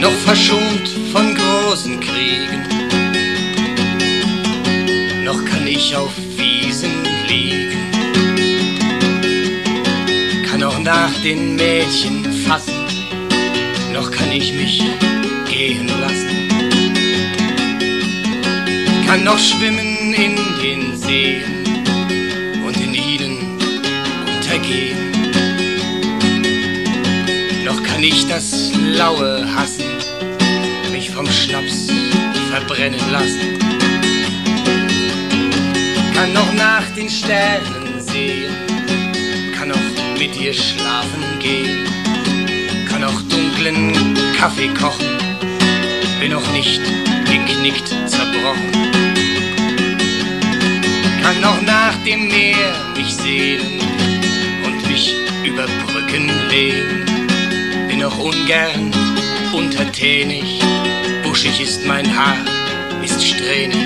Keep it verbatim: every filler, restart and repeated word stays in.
noch verschont von großen Kriegen. Noch kann ich auf Wiesen liegen, kann auch nach den Mädchen fassen, noch kann ich mich gehen lassen, kann noch schwimmen in den Seen und in ihnen untergehen. Noch kann ich das Laue hassen, mich vom Schnaps verbrennen lassen, kann noch nach den Sternen sehen, kann auch mit ihr schlafen gehen, kann auch dunklen Kaffee kochen, bin noch nicht geknickt, zerbrochen, kann noch nach dem Meer mich sehnen und mich über Brücken lehnen, bin noch ungern untertänig, buschig ist mein Haar, ist strähnig,